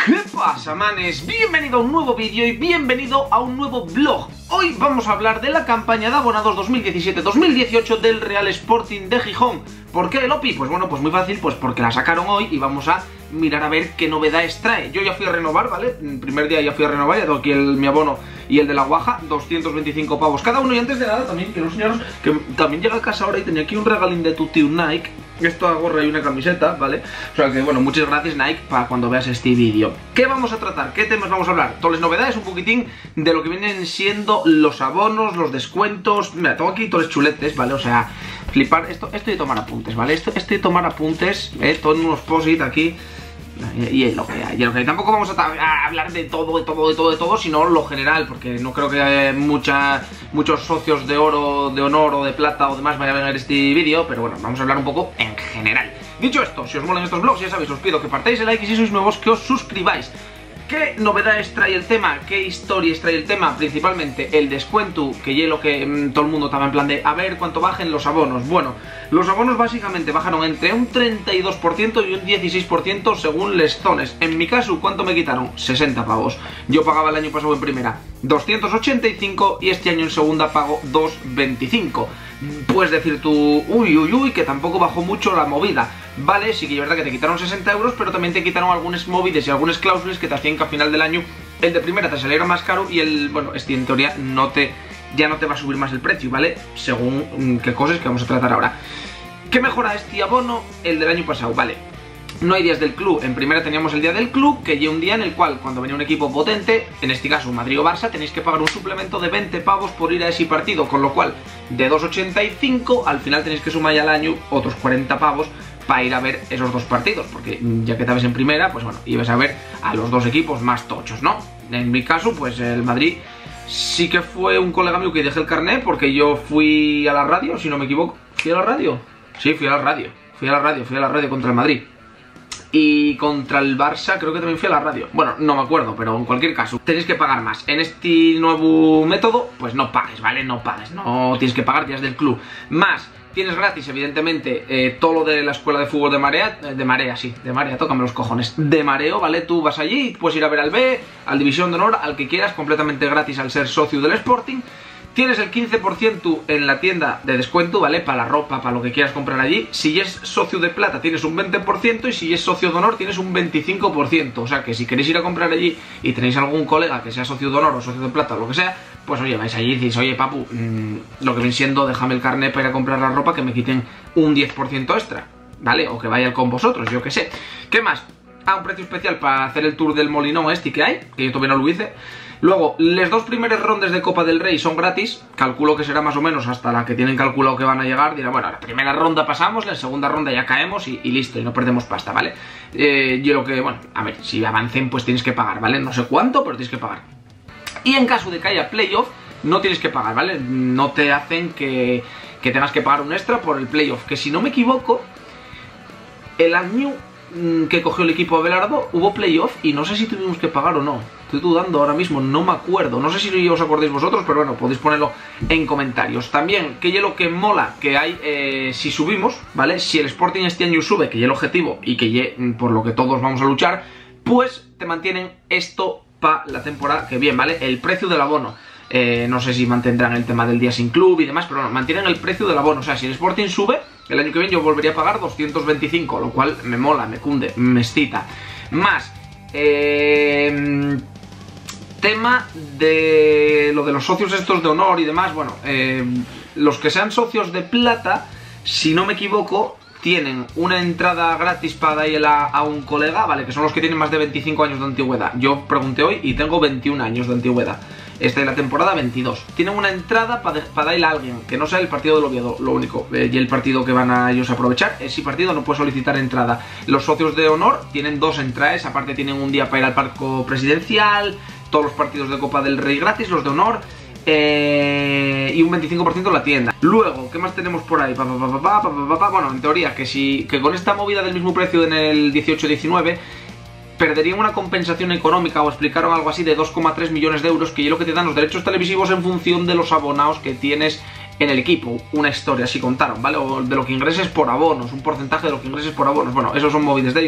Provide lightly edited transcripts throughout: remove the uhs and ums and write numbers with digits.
¿Qué pasa, manes? Bienvenido a un nuevo vídeo y bienvenido a un nuevo vlog. Hoy vamos a hablar de la campaña de abonados 2017-2018 del Real Sporting de Gijón. ¿Por qué, Lopi? Pues bueno, pues muy fácil, pues porque la sacaron hoy y vamos a mirar a ver qué novedades trae. Yo ya fui a renovar, ¿vale? El primer día ya fui a renovar, ya tengo aquí mi abono y el de la Guaja, 225 pavos cada uno. Y antes de nada también quiero enseñaros que también llega a casa ahora y tenía aquí un regalín de tu tío Nike. Esto gorra y una camiseta, ¿vale? O sea que, bueno, muchas gracias Nike para cuando veas este vídeo. ¿Qué vamos a tratar? ¿Qué temas vamos a hablar? Todas las novedades, un poquitín de lo que vienen siendo los abonos, los descuentos. Mira, tengo aquí todos los chuletes, ¿vale? O sea, flipar. Esto de tomar apuntes, ¿vale? Esto de tomar apuntes, todo en unos posit aquí. Y es lo que hay, Tampoco vamos a hablar de todo, sino lo general, porque no creo que muchos socios de oro, de honor o de plata o demás vayan a ver este vídeo, pero bueno, vamos a hablar un poco en general. Dicho esto, si os molan estos vlogs, ya sabéis, os pido que partáis el like y si sois nuevos, que os suscribáis. ¿Qué novedades trae el tema? ¿Qué historias trae el tema? Principalmente el descuento, que es lo que todo el mundo estaba en plan de a ver cuánto bajen los abonos. Bueno, los abonos básicamente bajaron entre un 32% y un 16% según les zones. En mi caso, ¿cuánto me quitaron? 60 pavos. Yo pagaba el año pasado en primera 285 y este año en segunda pago 225. Puedes decir tú, uy, que tampoco bajó mucho la movida. Vale, sí que es verdad que te quitaron 60 euros, pero también te quitaron algunas movidas y algunas cláusulas que te hacían que a final del año el de primera te saliera más caro y el, bueno, este en teoría ya no te va a subir más el precio, ¿vale? Según qué cosas que vamos a tratar ahora. ¿Qué mejora este abono? El del año pasado, vale. No hay días del club. En primera teníamos el día del club, que ya un día en el cual cuando venía un equipo potente, en este caso Madrid o Barça, tenéis que pagar un suplemento de 20 pavos por ir a ese partido, con lo cual de 2,85 al final tenéis que sumar ya al año otros 40 pavos para ir a ver esos dos partidos, porque ya que estabas en primera, pues bueno, ibas a ver a los dos equipos más tochos, ¿no? En mi caso, pues el Madrid sí que fue un colega mío que dejé el carnet, porque yo fui a la radio, si no me equivoco. ¿Fui a la radio? Sí, fui a la radio contra el Madrid. Y contra el Barça creo que también fui a la radio. Bueno, no me acuerdo, pero en cualquier caso tenéis que pagar más. En este nuevo método, pues no pagues, ¿vale? No pagues, no tienes que pagar días del club. Más, tienes gratis, evidentemente, todo lo de la escuela de fútbol de Marea, tócame los cojones. De Mareo, ¿vale? Tú vas allí, puedes ir a ver al B, al División de Honor, al que quieras, completamente gratis al ser socio del Sporting. Tienes el 15% en la tienda de descuento, ¿vale? Para la ropa, para lo que quieras comprar allí. Si es socio de plata tienes un 20% y si es socio de honor tienes un 25%. O sea que si queréis ir a comprar allí y tenéis algún colega que sea socio de honor o socio de plata o lo que sea, pues oye, vais allí y decís, oye papu, lo que viene siendo, déjame el carnet para ir a comprar la ropa que me quiten un 10% extra, ¿vale? O que vaya con vosotros, yo que sé. ¿Qué más? Un precio especial para hacer el tour del Molinón este que hay, que yo todavía no lo hice. Luego, las dos primeras rondas de Copa del Rey son gratis. Calculo que será más o menos hasta la que tienen calculado que van a llegar. Dirán, bueno, la primera ronda pasamos, la segunda ronda ya caemos y listo, y no perdemos pasta, ¿vale? Yo lo que, bueno, a ver, si avancen pues tienes que pagar, ¿vale? No sé cuánto, pero tienes que pagar. Y en caso de que haya playoff, no tienes que pagar, ¿vale? No te hacen que tengas que pagar un extra por el playoff. Que si no me equivoco, el año que cogió el equipo Abelardo hubo playoff y no sé si tuvimos que pagar o no. Estoy dudando ahora mismo, no me acuerdo. No sé si os acordáis vosotros, pero bueno, podéis ponerlo en comentarios. También, que ya lo que mola que hay, si subimos, ¿vale? Si el Sporting este año sube, que ya el objetivo y que ya por lo que todos vamos a luchar, pues te mantienen esto para la temporada que viene, ¿vale? El precio del abono. No sé si mantendrán el tema del día sin club y demás, pero bueno, mantienen el precio del abono. O sea, si el Sporting sube, el año que viene yo volvería a pagar 225, lo cual me mola, me cunde, me excita. Más, tema de lo de los socios estos de honor y demás. Bueno, los que sean socios de plata, si no me equivoco, tienen una entrada gratis para ir a un colega, ¿vale? Que son los que tienen más de 25 años de antigüedad. Yo pregunté hoy y tengo 21 años de antigüedad. Esta es la temporada 22. Tienen una entrada para ir a alguien que no sea el partido del Oviedo, lo único. Y el partido que van a ellos a aprovechar. Ese partido no puede solicitar entrada. Los socios de honor tienen dos entradas. Aparte tienen un día para ir al parque presidencial. Todos los partidos de Copa del Rey gratis, los de honor. Y un 25% en la tienda. Luego, ¿qué más tenemos por ahí? Bueno, en teoría, que con esta movida del mismo precio en el 18-19 perderían una compensación económica, o explicaron algo así, de 2,3 millones de euros, que es lo que te dan los derechos televisivos en función de los abonados que tienes en el equipo. Una historia así contaron, ¿vale? O de lo que ingreses por abonos, un porcentaje de lo que ingreses por abonos. Bueno, esos son móviles de ellos.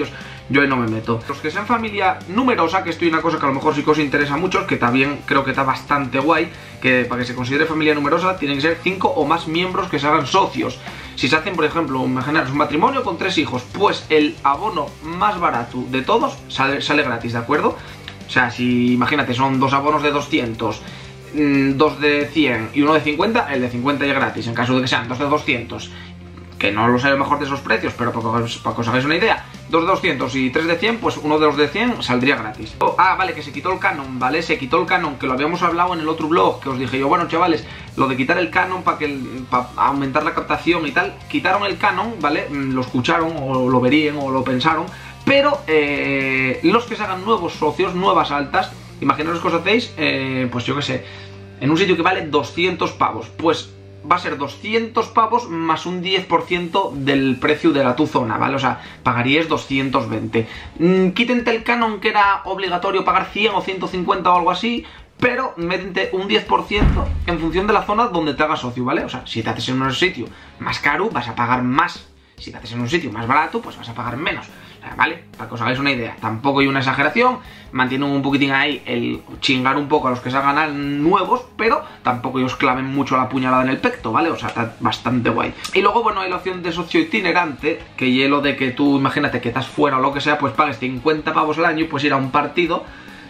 yo ahí no me meto. Los que sean familia numerosa, que esto es una cosa que a lo mejor sí que os interesa mucho, que también creo que está bastante guay, que para que se considere familia numerosa tienen que ser 5 o más miembros que se hagan socios. Si se hacen, por ejemplo, imaginaros un matrimonio con 3 hijos, pues el abono más barato de todos sale gratis, ¿de acuerdo? O sea, si imagínate, son 2 abonos de 200, 2 de 100 y uno de 50, el de 50 ya es gratis, en caso de que sean 2 de 200, que no lo sé a lo mejor de esos precios, pero para que os hagáis una idea, 2 de 200 y 3 de 100, pues uno de los de 100 saldría gratis. Vale, que se quitó el canon, ¿vale? Se quitó el canon, que lo habíamos hablado en el otro blog, que os dije yo, bueno, chavales, lo de quitar el canon para aumentar la captación y tal, quitaron el canon, ¿vale? Lo escucharon, o lo verían, o lo pensaron, pero los que se hagan nuevos socios, nuevas altas, imaginaros que os hacéis, pues yo qué sé, en un sitio que vale 200 pavos, pues va a ser 200 pavos más un 10% del precio de tu zona, ¿vale? O sea, pagaríais 220. Quítente el canon, que era obligatorio pagar 100 o 150 o algo así, pero métete un 10% en función de la zona donde te hagas socio, ¿vale? O sea, si te haces en un sitio más caro, vas a pagar más. Si te haces en un sitio más barato, pues vas a pagar menos. ¿Vale? Para que os hagáis una idea. Tampoco hay una exageración. Mantienen un poquitín ahí el chingar un poco a los que se hagan nuevos, pero tampoco os claven mucho la puñalada en el pecto, ¿vale? O sea, está bastante guay. Y luego, bueno, hay la opción de socio itinerante, que es lo de que tú, imagínate que estás fuera o lo que sea, pues pagues 50 pavos al año y pues ir a un partido.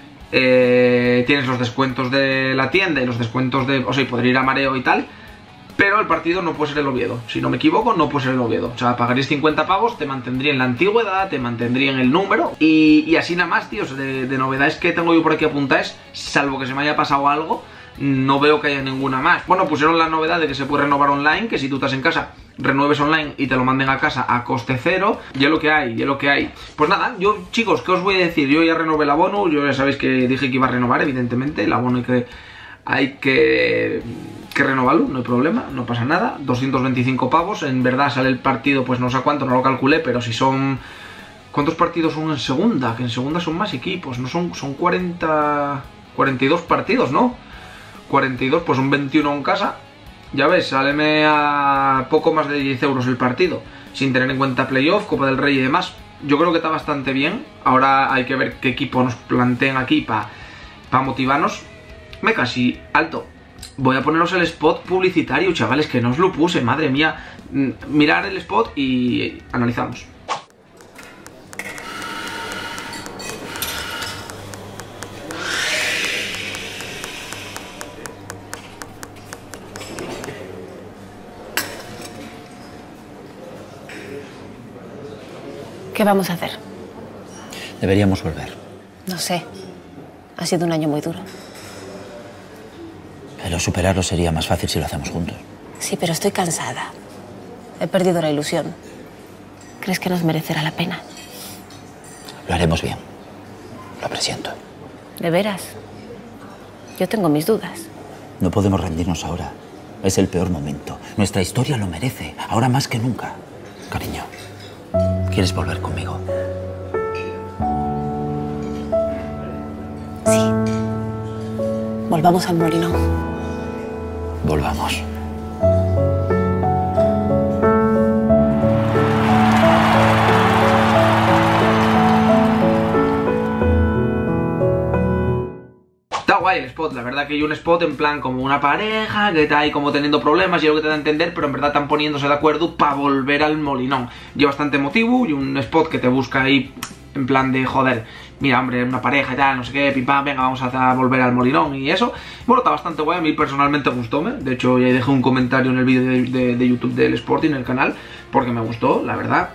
Tienes los descuentos de la tienda y los descuentos de... O sea, poder ir a Mareo y tal. Pero el partido no puede ser el Oviedo. Si no me equivoco, no puede ser el Oviedo. O sea, pagaréis 50 pavos, te mantendría en la antigüedad, te mantendría en el número. Y así nada más, tíos, de novedades que tengo yo por aquí apuntadas, salvo que se me haya pasado algo, no veo que haya ninguna más. Bueno, pusieron la novedad de que se puede renovar online, que si tú estás en casa, renueves online y te lo manden a casa a coste cero. Y es lo que hay, y es lo que hay. Pues nada, yo, chicos, ¿qué os voy a decir? Yo ya renové el abono, yo ya sabéis que dije que iba a renovar, evidentemente. El abono hay que renovarlo, no hay problema, no pasa nada. 225 pavos, en verdad sale el partido, pues no sé cuánto, no lo calculé, pero si son... ¿Cuántos partidos son en segunda? Que en segunda son más equipos, no son 42 partidos, ¿no? 42, pues son 21 en casa. Ya ves, sáleme a poco más de 10 euros el partido, sin tener en cuenta playoff, Copa del Rey y demás. Yo creo que está bastante bien. Ahora hay que ver qué equipo nos plantean aquí para motivarnos. Me casi alto. Voy a poneros el spot publicitario, chavales, que no os lo puse, madre mía. Mirad el spot y analizamos. ¿Qué vamos a hacer? Deberíamos volver. No sé. Ha sido un año muy duro. Pero superarlo sería más fácil si lo hacemos juntos. Sí, pero estoy cansada. He perdido la ilusión. ¿Crees que nos merecerá la pena? Lo haremos bien. Lo presiento. ¿De veras? Yo tengo mis dudas. No podemos rendirnos ahora. Es el peor momento. Nuestra historia lo merece, ahora más que nunca. Cariño, ¿quieres volver conmigo? Sí. Volvamos al Molinón. Volvamos. Está guay el spot, la verdad que hay un spot en plan como una pareja que está ahí como teniendo problemas y es lo que te da a entender, pero en verdad están poniéndose de acuerdo para volver al Molinón. Y bastante emotivo y un spot que te busca ahí en plan de joder, mira hombre, una pareja y tal, no sé qué, pim pam, venga, vamos a volver al Molinón y eso. Bueno, está bastante guay, a mí personalmente gustóme. De hecho, ya dejé un comentario en el vídeo de YouTube del Sporting, en el canal, porque me gustó, la verdad.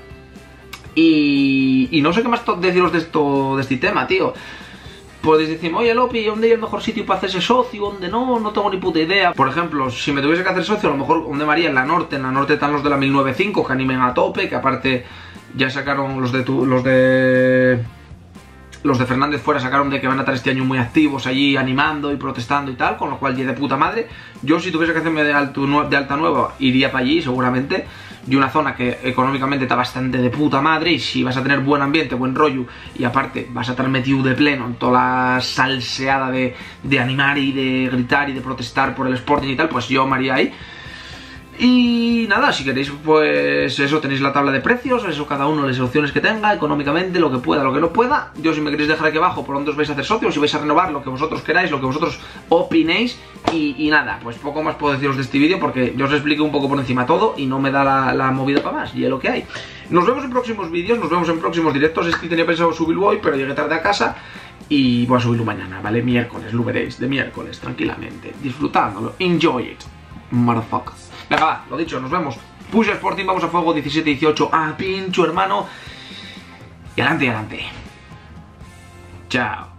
Y no sé qué más deciros de este tema, tío. Podéis decirme, oye Lopi, ¿dónde hay el mejor sitio para hacerse socio? ¿Dónde no? No tengo ni puta idea. Por ejemplo, si me tuviese que hacer socio, a lo mejor, ¿dónde me haría? En la norte están los de la 1095, que animen a tope, que aparte ya sacaron los de Fernández Fuera, sacaron de que van a estar este año muy activos allí animando y protestando y tal, con lo cual ya de puta madre. Yo si tuviese que hacerme de alta nueva, iría para allí seguramente. Y una zona que económicamente está bastante de puta madre, y si vas a tener buen ambiente, buen rollo, y aparte vas a estar metido de pleno en toda la salseada de animar y de gritar y de protestar por el Sporting y tal, pues yo me haría ahí. Y nada, si queréis, pues eso, tenéis la tabla de precios, eso cada uno las opciones que tenga, económicamente, lo que pueda, lo que no pueda. Yo, si me queréis dejar aquí abajo por dónde os vais a hacer socios, si vais a renovar, lo que vosotros queráis, lo que vosotros opinéis. Y nada, pues poco más puedo deciros de este vídeo porque yo os expliqué un poco por encima todo y no me da la movida para más, y es lo que hay. Nos vemos en próximos vídeos, nos vemos en próximos directos. Es que tenía pensado subirlo hoy, pero llegué tarde a casa y voy a subirlo mañana, ¿vale? Miércoles, lo veréis, de miércoles, tranquilamente, disfrutándolo. Enjoy it, motherfucker. Venga, va, lo dicho, nos vemos. Push Sporting, vamos a fuego, 17-18, a pincho, hermano. Y adelante, y adelante. Chao.